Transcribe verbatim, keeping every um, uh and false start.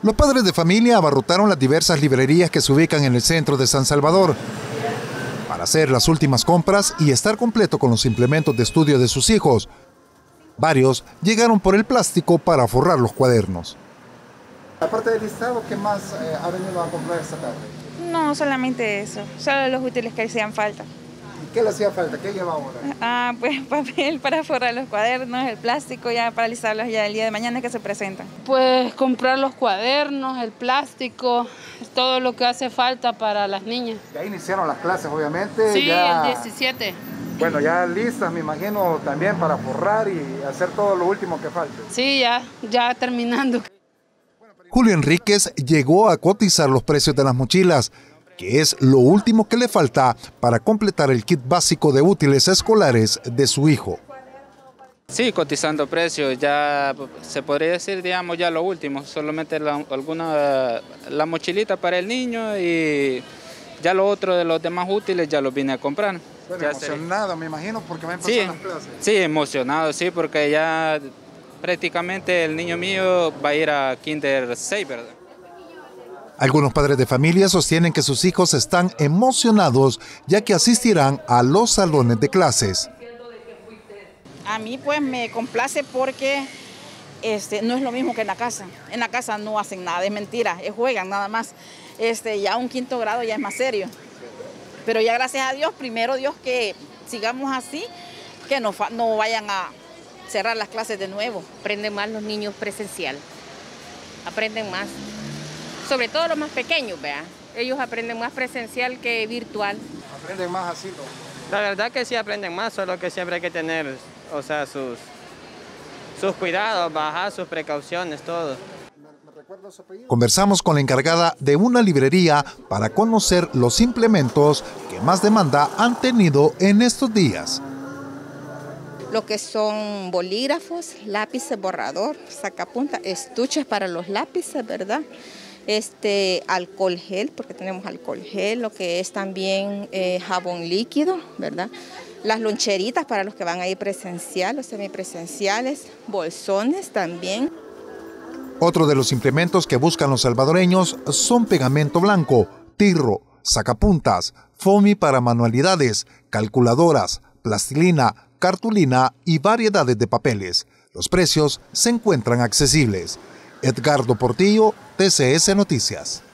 Los padres de familia abarrotaron las diversas librerías que se ubican en el centro de San Salvador para hacer las últimas compras y estar completo con los implementos de estudio de sus hijos. Varios llegaron por el plástico para forrar los cuadernos. Aparte del listado, ¿qué más eh, ha venido a comprar esta tarde? No, solamente eso, solo los útiles que hacían falta. ¿Y qué le hacía falta? ¿Qué lleva ahora? Ah, pues papel para forrar los cuadernos, el plástico ya para alisarlos ya el día de mañana que se presentan. Pues comprar los cuadernos, el plástico, todo lo que hace falta para las niñas. Ya iniciaron las clases, obviamente. Sí, ya, el diecisiete. Bueno, ya listas, me imagino, también para forrar y hacer todo lo último que falte. Sí, ya, ya terminando. Julio Enríquez llegó a cotizar los precios de las mochilas, que es lo último que le falta para completar el kit básico de útiles escolares de su hijo. Sí, cotizando precios, ya se podría decir, digamos, ya lo último, solamente la, alguna, la mochilita para el niño y ya lo otro de los demás útiles ya los vine a comprar. Bueno, ya emocionado, se... me imagino, porque va a empezar sí, las clases. Sí, emocionado, sí, porque ya prácticamente el niño mío va a ir a Kinder seis, ¿verdad? Algunos padres de familia sostienen que sus hijos están emocionados ya que asistirán a los salones de clases. A mí pues me complace porque este, no es lo mismo que en la casa. En la casa no hacen nada, es mentira, es juegan nada más. Este, ya un quinto grado ya es más serio. Pero ya gracias a Dios, primero Dios que sigamos así, que no, no vayan a cerrar las clases de nuevo. Aprenden más los niños presencial, aprenden más. Sobre todo los más pequeños, ¿verdad? Ellos aprenden más presencial que virtual. Aprenden más así, ¿no? La verdad que sí aprenden más, solo que siempre hay que tener, o sea, sus, sus cuidados, bajar sus precauciones, todo. Conversamos con la encargada de una librería para conocer los implementos que más demanda han tenido en estos días. Lo que son bolígrafos, lápices, borrador, sacapunta, estuches para los lápices, ¿verdad? Este, alcohol gel, porque tenemos alcohol gel, lo que es también eh, jabón líquido, ¿verdad? Las loncheritas para los que van a ir presencial, los semipresenciales, bolsones también. Otro de los implementos que buscan los salvadoreños son pegamento blanco, tirro, sacapuntas, foamy para manualidades, calculadoras, plastilina, cartulina y variedades de papeles. Los precios se encuentran accesibles. Edgardo Portillo, T C S Noticias.